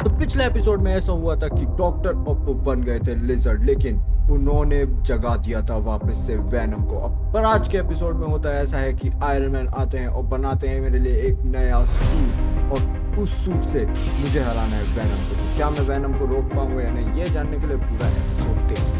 तो पिछले एपिसोड में ऐसा हुआ था कि डॉक्टर ऑक्टो बन गए थे लिजर्ड, लेकिन उन्होंने जगा दिया था वापस से वेनम को। पर आज के एपिसोड में होता है ऐसा है कि आयरन मैन आते हैं और बनाते हैं मेरे लिए एक नया सूट, और उस सूट से मुझे हराना है वेनम को। क्या मैं वेनम को रोक पाऊंगा या नहीं, ये जानने के लिए पूरा एपिसोड देखिए।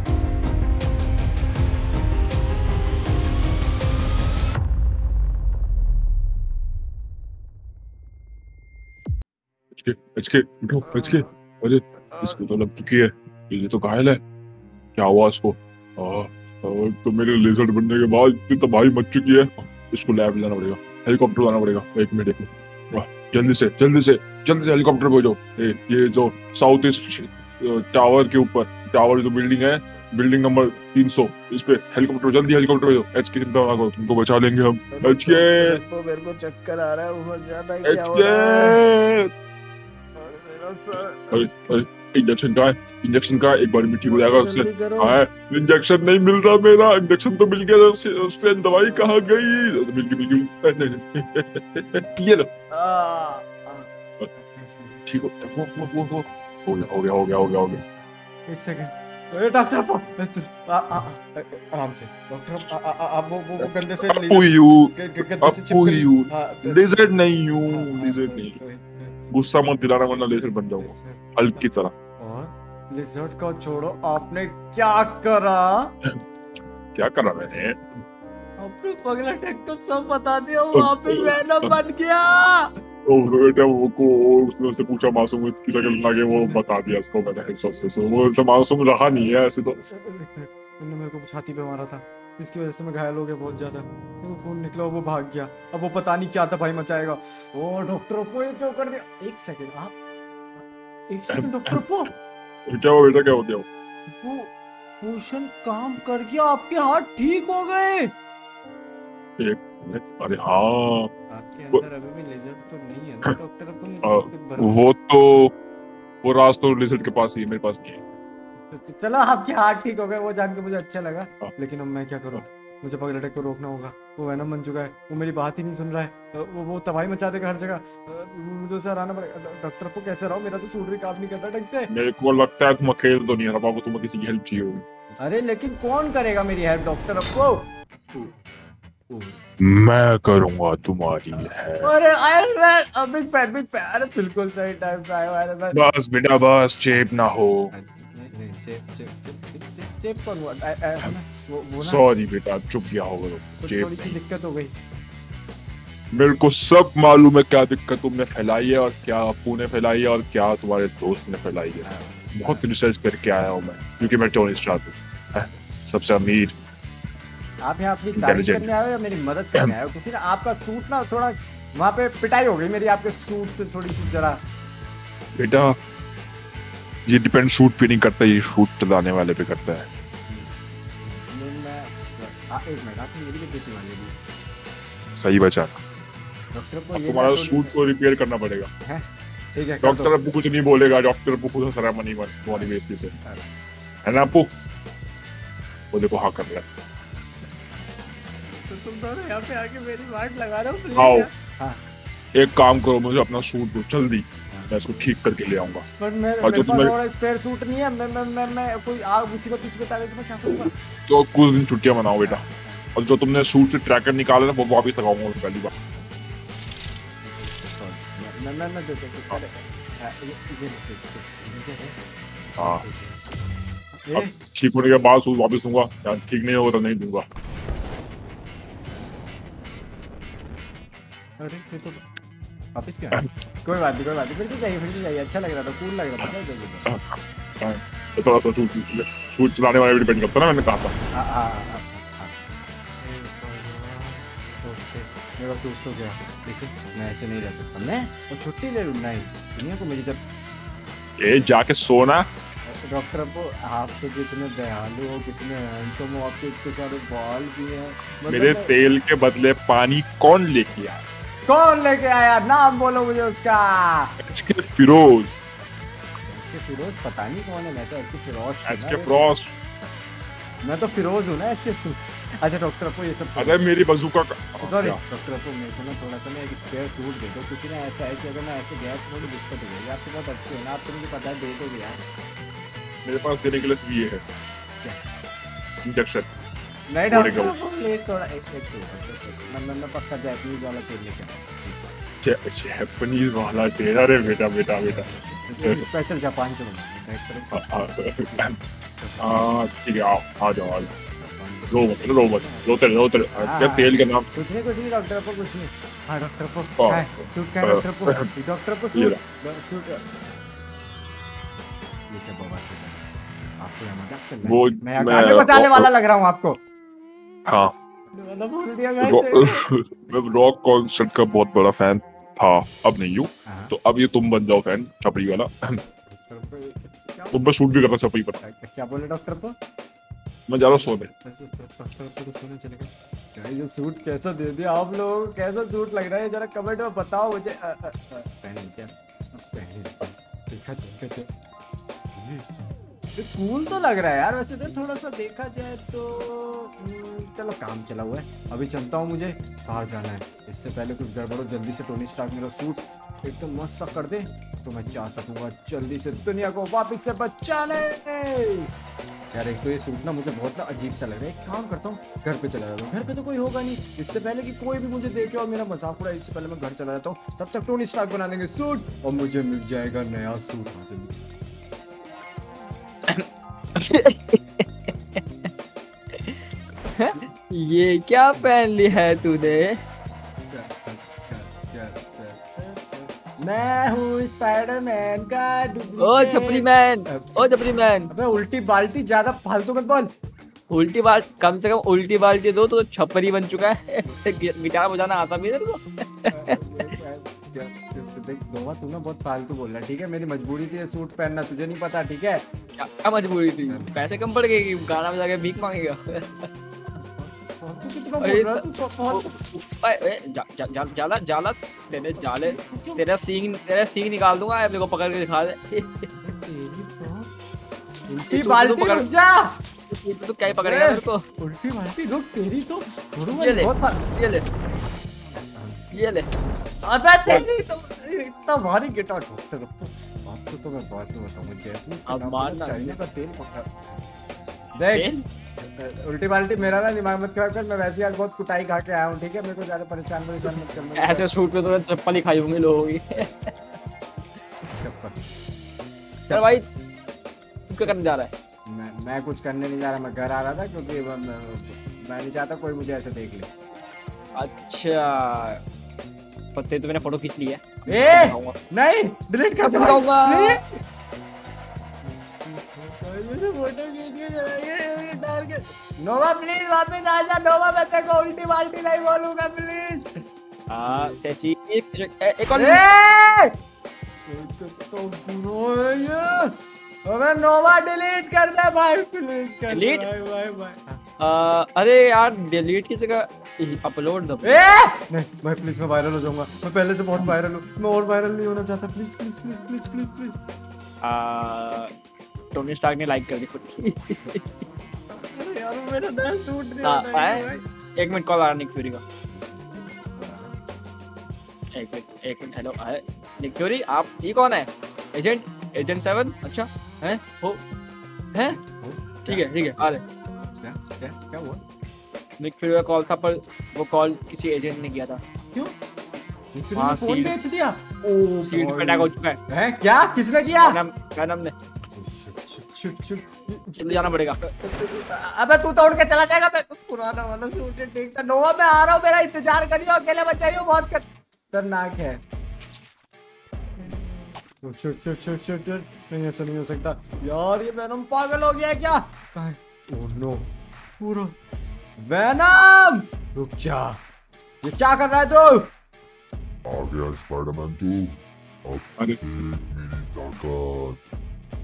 HK, उठो HK। अरे इसको तो लग चुकी है, ये तो घायल है। क्या हुआ इसको? तो मेरे लेजर्ड बनने के बाद इतनी तबाही मच चुकी है। इसको लैब लाना पड़ेगा, हेलीकॉप्टर लाना पड़ेगा। एक मिनट जल्दी से हेलीकॉप्टर भेजो। ये जो साउथ ईस्ट टावर के ऊपर, टावर जो बिल्डिंग है, बिल्डिंग नंबर 300, इस पे हेलीकॉप्टर, जल्दी हेलीकॉप्टर भेजो। HK चिंता ना करो, तुमको बचा लेंगे हम। HK मेरे को चक्कर आ रहा है बहुत ज्यादा। क्या हो रहा है? अरे इंजेक्शन का है, इंजेक्शन का एक बार में ठीक हो जाएगा उससे। इंजेक्शन नहीं मिल रहा मेरा, इंजेक्शन तो मिल गया, उससे दवाई कहाँ गई? मिल गई ये लो। ठीक हो गया। एक सेकंड डॉक्टर, आराम से डॉक्टर। आप वो गंदे से लेजर नहीं, गुस्सा मत दिलाना वरना लेजर बन जाऊंगा हल्क की तरह। और लिजर्ड का छोड़ो, आपने क्या करा? क्या करा मैंने? अपने पगला टेक को सब बता दिया, वापस वेनम बन गया। तो बेटा उसने उससे पूछा, मासूम की शक्ल बना के वो बता दिया उसको। मैंने वो मासूम रहा नहीं है ऐसे तो। उन्होंने मेरे को छाती पे मारा था, इसकी वजह से मैं घायल हो गया बहुत ज्यादा। वो खून निकला, वो भाग गया। अब वो पता नहीं क्या तबाही मचाएगा। ओ डॉक्टर को ये क्यों कर दिया? एक सेकंड डॉक्टर को क्या हुआ बेटा, क्या हो गया? वो पोषण काम कर गया, आपके हाथ ठीक हो गए। एक मिनट, अरे हाँ, आपके अंदर अभी भी लेजर्ड तो नहीं है ना डॉक्टर? वो राज तो लेजर्ड के पास ही, मेरे पास नहीं है। चलो आपके हाथ ठीक हो गए, वो जान के मुझे अच्छा लगा। लेकिन अब मैं क्या करूं? मुझे पगला टेक को रोकना होगा। वो वेनम बन चुका है, वो मेरी बात ही नहीं सुन रहा है। वो तबाही मचा देगा हर जगह। मुझे उसे हराना पड़ेगा। डॉक्टर को कैसे रहो, मेरा तो सूट भी काम नहीं करता ढंग से। मेरे को लगता है तुम अकेले तो नहीं हरा पाओगे, तुम्हें किसी की हेल्प चाहिए होगी। अरे लेकिन कौन करेगा मेरी हेल्प डॉक्टर? आपको मैं करूंगा तुम्हारी हेल्प। अरे आयरन मैन, बिग फैन। अरे बिल्कुल सही टाइम पे आया आयरन मैन। बस बेटा बस, चेप ना हो। चेप कौन हुआ? वो सॉरी बेटा, चुप किया होगा तो। थोड़ी सी दिक्कत हो गई। मेरे को सब मालूम है क्या दिक्कत तुमने फैलाई है, और क्या अप्पू ने फैलाई है, और क्या तुम्हारे दोस्त ने फैलाई है। बहुत रिसर्च करके आया हूँ मैं, क्योंकि मैं टोनी स्टार्क हूँ, सबसे अमीर। आप यहाँ अपनी तारीफ करने आए हो या मेरी मदद करने आए हो? क्योंकि ना आपका सूट ना थोड़ा वहाँ पे पिटाई हो गई मेरी आपके सूट से थोड़ी सी जरा। बेटा ये डिपेंड सूट पे नहीं करता, ये सूट चलाने वाले पे करता है। एक मिनट, आपने मेरी भी बेटी वाली दी। सही बचा। डॉक्टर को तुम्हारा सूट को रिपेयर करना पड़ेगा। ठीक है, डॉक्टर अप्पू कुछ नहीं बोलेगा, डॉक्टर अप्पू खुद हंस रहा है मनी बेइज्जती से, है ना अप्पू? वो देखो हाँ कर रहा है। तो तुम दोनों यहाँ पे आके मेरी वाट लगा रहे हो? आओ, हाँ। एक काम करो, मुझे अपना सूट दो जल्दी, मैं इसको ठीक करके ले आऊंगा। पर मेरे पास और स्पेयर सूट नहीं है। मैं कोई आग मुसीबत किसी बता रही तो मैं क्या करूंगा? तो कुछ दिन छुट्टियां मनाओ बेटा, और जो तुमने सूट से ट्रैकर निकाला ना वो वापस लगाऊंगा पहली बार। मैं देता हाँ, अब ठीक होने के बाद सूट वापस दूंगा, या ठीक नहीं होगा तो नहीं दूंगा। अरे ये तो वापस क्या? कोई बात नहीं, फिर से चाहिए। अच्छा लग रहा था, कूल लग रहा था। तो थोड़ा सा सूट चलाने वाले डिपेंड करता ना, मैंने कहा था। मेरा सूट तो गया। देखिए मैं ऐसे नहीं रह सकता, मैं और छुट्टी ले लूँ। नहीं, दुनिया को मेरी जब जाके सोना। डॉक्टर अप्पू, आप तो कितने दयालु हो, कितने हैंडसम हो, आपके इतने सारे बाल भी हैं। मेरे तेल के बदले पानी कौन लेके आया? कौन लेके आया? नाम बोलो मुझे उसका। फिरोज। फिरोज पता नहीं कौन है। मैं तो एचके फिरोज। एचके फिरोज। मैं तो फिरोज हूँ ना। अच्छा डॉक्टर आपको ये सब अरे मेरी बंदूका का सॉरी क्या? डॉक्टर आपको मेरे को ना थोड़ा सा ना एक स्पेयर सूट दे दो, क्योंकि ना ऐसा है कि अगर मैं ऐसे गया तो थोड़ी दिक्कत हो जाएगी। आप तो बहुत अच्छे हो ना, आप तो मुझे पता है दे दोगे यार। मेरे पास देने के लिए सिर्फ ये है क्या? इंजेक्शन। नहीं बड़े डॉक्टर गऊ। आपको प्लीज थोड़ा एक मैं पक्का जैपनीज वाला तेल लेके जापानीज वाला तेरा रे बेटा बेटा बेटा। स्पेशल जापान से बना ठीक है, आओ आ जाओ आ जाओ। रो मत क्या तेल के नाम। कुछ नहीं डॉक्टर आपको कुछ नहीं। हाँ डॉक्टर आपको हाँ। सूट का है डॉक्टर आपको ये सूट ये क्या बवाल है आपको, यहाँ मजाक चल रहा वो है? मैं गाने बजाने वाला लग रहा हूँ आपको। हाँ मैंने बोल दिया गाइस। मैं रॉक कॉन्सर्ट का बहुत बड़ा फैन था, अब नहीं हूँ। हाँ। तो अब ये तुम बन जाओ फैन छपरी वाला। तुम पर शूट भी करना छपरी पर। क्या बोले डॉक्टर को? मैं जा रहा हूँ सोने। डॉक्टर को सोने चले गए क्या? ये सूट कैसा दे दिया आप लोगों को? कैसा सूट लग रहा है जरा कमेंट में बताओ मुझे। पहन क्या देखा ये कूल तो लग रहा है यार वैसे तो, थोड़ा सा देखा जाए तो। चलो काम चला हुआ है, अभी चलता हूँ, मुझे बाहर जाना है। इससे पहले कुछ गड़बड़ हो, जल्दी से टोनी स्टार्क मेरा सूट एकदम मस्त सा कर दे तो मैं जा सकूंगा जल्दी से दुनिया को वापस से बचाने। यार एक तो ये सूट ना मुझे बहुत ना अजीब सा लग रहा है। एक काम करता हूँ, घर पे चला जाता हूँ। घर पे तो कोई होगा नहीं, इससे पहले कि कोई भी मुझे देखे और मेरा मजाक उड़ाए, इससे पहले मैं घर चला जाता हूँ। तब तक टोनी स्टार्क बना देंगे सूट और मुझे मिल जाएगा नया सूट। ये क्या पहन लिया है तूने? मैं हूँ स्पाइडरमैन का ओ छपरी मैन, ओ छपरी मैन। अबे उल्टी बाल्टी ज्यादा फालतू मत बोल। उल्टी बाल कम से कम उल्टी बाल्टी दो तो छपरी बन चुका है। गिटार बजाना आता भी तेरे को? देख दोवा तू ना बहुत फालतू बोल रहा है, ठीक है? मेरी मजबूरी थी ये सूट पहनना, तुझे नहीं पता, ठीक है? क्या मजबूरी थी? पैसे कम पड़ गए कि गाना बजा के भीख मांगेगा? जाला जाला तेरा सींग निकाल दूंगा, मेरे को पकड़ के दिखा दे। उल्टी बाल्टी रुक जा। तो क्या ही पकड़ेगा मेरे को? उल्टी बाल्टी रुक तेरी तो ये ले अबे तेरी तो इतना भारी गिटार ठोकते आपको तो मैं बात नहीं बताऊंगा। जैपनीज का नाम चाइना का तेल पकड़ा देख। उल्टी बाल्टी मेरा ना दिमाग मत खराब कर, मैं वैसे आज बहुत कुटाई खा के आया हूँ, ठीक है? मेरे को ज्यादा परेशान मत करना। ऐसे सूट पे तो चप्पल ही खाई होंगी लोगों की। चल भाई तू क्या करने जा रहा है? मैं कुछ करने नहीं जा रहा, मैं घर आ रहा था क्योंकि मैं नहीं चाहता कोई मुझे ऐसे देख ले। अच्छा पत्ते तो मैंने फोटो खींच ली है। नहीं डिलीट कर दूंगा। फोटो खींच के चलाइए डर के। नोवा प्लीज वापस आ जा। नोवा मैं तेरे को उल्टी बाल्टी नहीं बोलूंगा प्लीज। सेची एक और तो बुरा है ये। अबे नोवा डिलीट कर दे भाई प्लीज कर दे भाई। अरे यार डिलीट की जगह अपलोड दबा। नहीं मैं प्लीज मैं वायरल हो जाऊंगा। मैं पहले से बहुत वायरल हूँ, मैं और वायरल नहीं होना चाहता। Please please please please please please. Tony Stark ने लाइक कर दी खुद। अरे यार मेरा नया सूट नहीं होता है। एक मिनट कॉल आ रहा निक फ्यूरी का। एक मिनट हेलो निक फ्यूरी आप ये कौन है? एजेंट 7? अच्छा हैं हो हैं ठीक है आ रहे। क्या हुआ? निक फ्यूरी का कॉल था पर वो कॉल किसी एजेंट ने किया था। क्यों? हाँ फोन बेच दिया। सीट पे अटैक हो चुका है। क्या किसने किया? क्या नाम ने? जल्दी जाना पड़ेगा। अबे तू तो उड़ के चला जाएगा। पुराना वाला सूट ठीक था। नोवा मैं आ रहा हूँ, मेरा इंतजार करियो, अकेले मत जाइयो, बहुत खतरनाक है। नहीं ऐसा नहीं हो सकता यार, ये वेनम पागल हो गया है क्या? ओह नो पूरा वेनम रुक जा, ये क्या कर रहा है तू? आ गया स्पाइडरमैन तू, अब देख मेरी ताकत।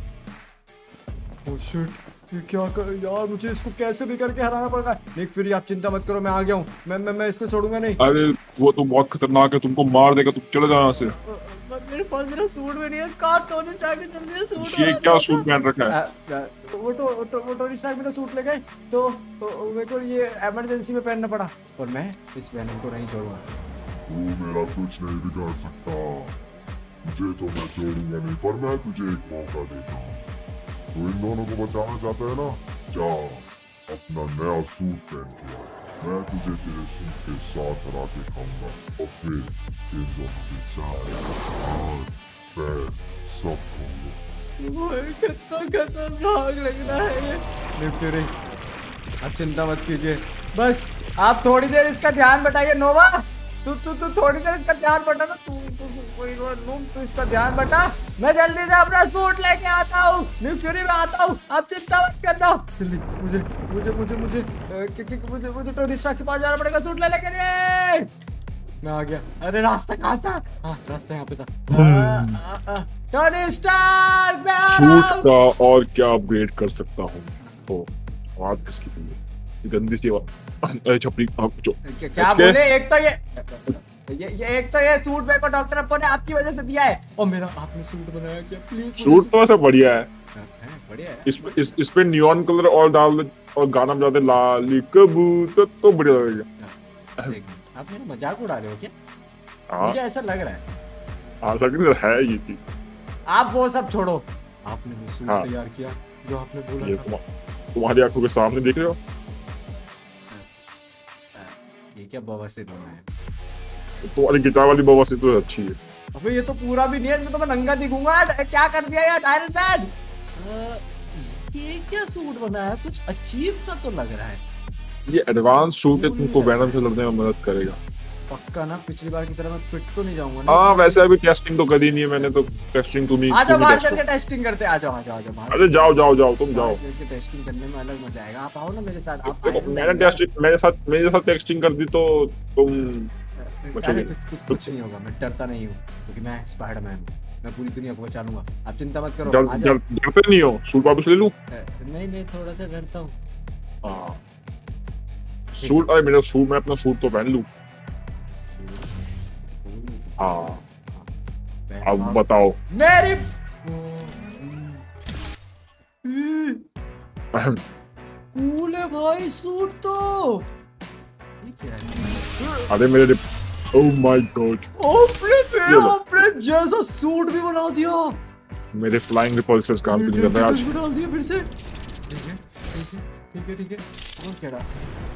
ओह शिट ये क्या कर यार, मुझे इसको कैसे भी करके हराना पड़ेगा। निक फ्यूरी आप चिंता मत करो, मैं आ गया हूँ। मैं इसको छोड़ूंगा नहीं। अरे वो तो बहुत खतरनाक है, तुमको मार देगा, तुम चले जाओ यहाँ से। मेरे पास मेरा सूट भी नहीं है। कहाँ टोनी स्टार्क ने जल्दी सूट ये क्या सूट पहन रखा है? वो टोनी स्टार्क मेरा सूट ले गए तो मेरे को ये इमरजेंसी में पहनना पड़ा और मैं इस वेनम को नहीं छोड़ूंगा। तू मेरा कुछ नहीं बिगाड़ सकता, तुझे तो मैं छोड़ूंगा नहीं, पर मैं तुझे एक मौका देता हूँ। तो इन दोनों को बचाना चाहता है ना, जा अपना नया सूट पहन के आ। मैं तुझे तेरे सूट के साथ हरा के खाऊंगा और फिर इन दोनों के साथ हाथ पैर सब खाऊंगा। कितना खतरनाक लग रहा है ये। निक फ्यूरी, आप चिंता मत कीजिए, बस आप थोड़ी देर इसका ध्यान बटाइए। नोवा तू थोड़ी देर इसका ध्यान बटा ना, तू इसका ध्यान बटा। मैं जल्दी से अपना सूट लेके आता हूँ। निक फ्यूरी मैं आता हूँ, आप चिंता मत करना। जल्दी मुझे टोनी स्टार्क के पास जाना पड़ेगा सूट लेने के लिए। मैं आ गया। अरे रास्ता कहाँ था? हाँ रास्ता यहाँ पे था। टोनी स्टार्क मैं आ रहा सूट का और क्या अपग्रेड कर सकता हूँ? तो बात किसकी थी? गंदी सी छपरी जो क्या बोले? एक तो ये सूट मेरे को डॉक्टर अप्पो ने आपकी वजह से दिया है और मेरा आपने सूट बनाया क्या? प्लीज सूट तो ऐसा बढ़िया है, बढ़िया है। इस पे नियॉन कलर और डाल दे और गाना बजा दे लाली कबूतर तो बढ़िया लगेगा। आप मेरा मजाक उड़ा रहे हो क्या? हाँ मुझे ऐसा लग रहा है। लग रहा है ये चीज। आप वो सब छोड़ो, आपने वो सूट हाँ। तैयार किया जो आपने बोला ये था। तुम्हारी आंखों के सामने देख रहे हो? ये क्या बवासीर होना है? तुम्हारी गिटार वाली बवासीर तो अच्छी है। अबे ये तो पूरा भी नहीं है, इसमें तो मैं नंगा दिखूंगा। क्या कर दिया यार आयरन मैन? ये क्या सूट बनाया? कुछ अजीब सा तो लग रहा है। ये एडवांस सूट है, तुमको वेनम से लड़ने में मदद करेगा। पक्का ना? पिछली बार की तरह मैं फिट तो नहीं जाऊंगा ना? हाँ वैसे अभी टेस्टिंग तो करी नहीं है मैंने, तो टेस्टिंग तुम ही आ जाओ बाहर टेस्ट चल के टेस्टिंग करते हैं। आ जाओ बाहर। अरे जाओ तुम जाओ। टेस्टिंग करने में अलग मजा आएगा। आप आओ ना मेरे साथ। आप देखो, मैंने टेस्टिंग मेरे साथ टेस्टिंग कर दी तो तुम अरे कुछ नहीं होगा, मैं डरता नहीं हूँ क्योंकि मैं स्पाइडरमैन हूँ। मैं पूरी दुनिया को बचा लूंगा, आप चिंता मत करो। डरते नहीं हो? सूट वापस ले लूं? नहीं थोड़ा सा डरता हूँ। हाँ सूट, अरे मेरा सूट, मैं अपना सूट तो पहन लूं। हाँ अब बताओ। मेरी कूल है भाई सूट तो। ये क्या है? अरे मेरे ओह माय गॉड, आपने जैसा सूट भी बना दिया। मेरे फ्लाइंग रिपल्सर्स काम नहीं कर रहे आज। डाल दिया फिर से। ठीक है और क्या रहा?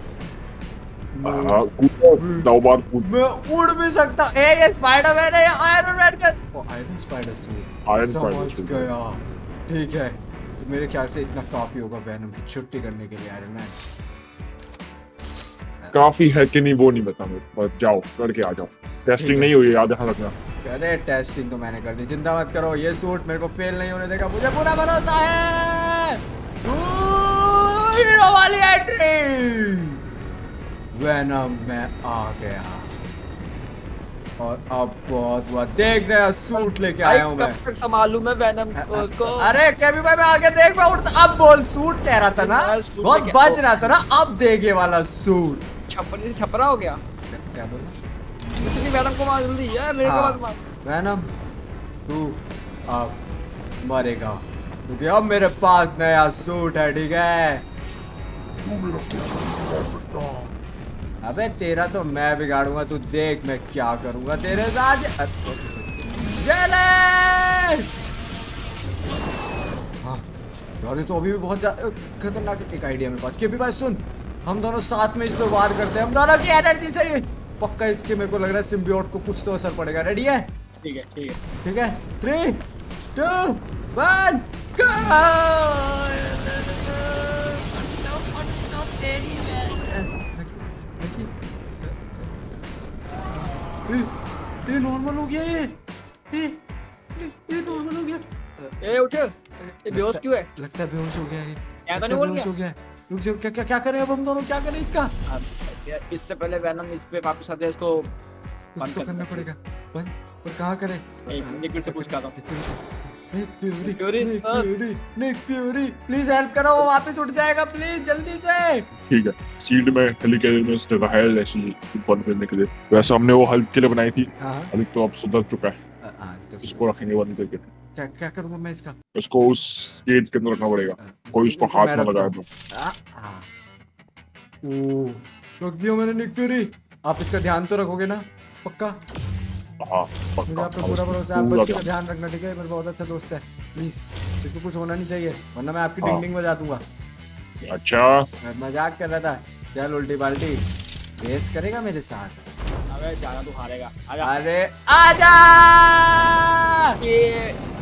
दो बार कूद। मैं उड़ भी सकता। ये स्पाइडरमैन है या आयरन मैन का? आयरन स्पाइडर सूट गया। ठीक है तो मेरे ख्याल से इतना काफी होगा वेनम की छुट्टी करने के लिए। आयरन मैन काफी है कि नहीं वो नहीं बता मेरे, बस जाओ करके आ जाओ। टेस्टिंग नहीं हुई, याद रखना। अरे टेस्टिंग तो मैंने कर दी, चिंता मत करो। ये सूट मेरे को फेल नहीं होने देगा, मुझे पूरा भरोसा है। हीरो वाली एंट्री। वेनम में आ गया और अब बहुत हुआ। देख रहे हो सूट लेके आया हूँ मैं। कब तक संभालूं मैं वेनम को? अरे केबी भाई मैं आगे देख, मैं उड़ता। अब बोल, सूट कह रहा था ना, बहुत बच रहा था ना। अब देख ये वाला सूट छपरी से छपरा हो गया। क्या बोला? इतनी वेनम को मार जल्दी यार, मेरे को मत मार। वेनम तू अब मरेगा क्योंकि अब मेरे पास नया सूट है। ठीक है तू मेरा कुछ नहीं बिगाड़ सकता। अबे तेरा तो मैं बिगाड़ूंगा, तू देख मैं क्या करूंगा तेरे साथ। हाँ यार तो अभी भी बहुत खतरनाक। एक आइडिया मेरे पास। केबी भाई सुन, हम दोनों साथ में इस पे वार करते हैं। हम दोनों की एनर्जी से ही पक्का इसके मेरे को लग रहा है सिम्बियोट को कुछ तो असर पड़ेगा। रेडी है? ठीक है 3 2 1 गो। ये नॉर्मल हो गया। ये नॉर्मल हो गया। ए उठ, ये बेहोश क्यों है? लगता है बेहोश हो गया है। क्या करने बोल गया? रुक जाओ, क्या करें अब हम दोनों? क्या करें इसका? इससे पहले वेनम इस पे वापस आते इसको कुछ तो करना पड़ेगा। बंद पर कहाँ करें? निक से पूछ कर निक फ्यूरी प्लीज हेल्प करो, वो वापस उठ जाएगा प्लीज जल्दी से। ठीक है सील्ड में हेलिकॉप्टर में उसने रहा ऐसी बंद करने के लिए। वैसे हमने वो हेल्प के लिए बनाई थी। अभी तो अब सुधर चुका है। तो इसको रखेंगे बंद करके। क्या क्या करूंगा मैं इसका? इसको उस केज के अंदर रखना पड़ेगा, कोई उसको हाथ ना लगाए तो। रख दिया मैंने निक फ्यूरी। आप इसका ध्यान तो रखोगे ना पक्का? हाँ मुझे पक्का। आप पे पूरा भरोसा है। आप पूरा बच्चे का ध्यान रखना ठीक है? मेरा बहुत अच्छा दोस्त है, प्लीज इसको कुछ होना नहीं चाहिए वरना मैं आपकी डिंग डिंग बजा दूंगा। अच्छा मैं मजाक कर रहा था। चल उल्टी बाल्टी रेस करेगा मेरे साथ? अबे जाना तू हारेगा। आजा। अरे आजा। ये